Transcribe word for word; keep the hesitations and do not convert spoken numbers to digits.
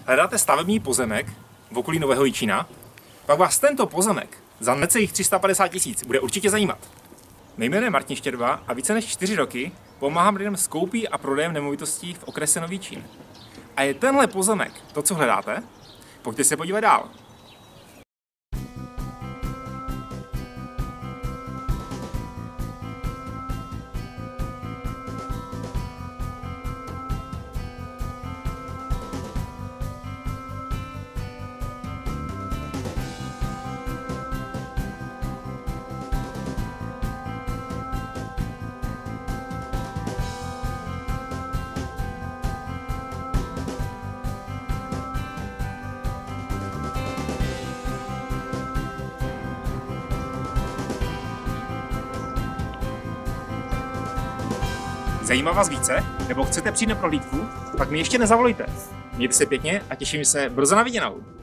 Hledáte stavební pozemek v okolí Nového Jičína? Pak vás tento pozemek za necelých tři sta padesát tisíc bude určitě zajímat. Mé jméno je Martin Štěrba a více než čtyři roky pomáhám lidem s koupí a prodejem nemovitostí v okrese Nový Jičín. A je tenhle pozemek to, co hledáte? Pojďte se podívat dál. Zajímá vás více? Nebo chcete přijít na prohlídku? Pak mi ještě nezavolejte. Mějte se pěkně a těším se brzo na viděnou.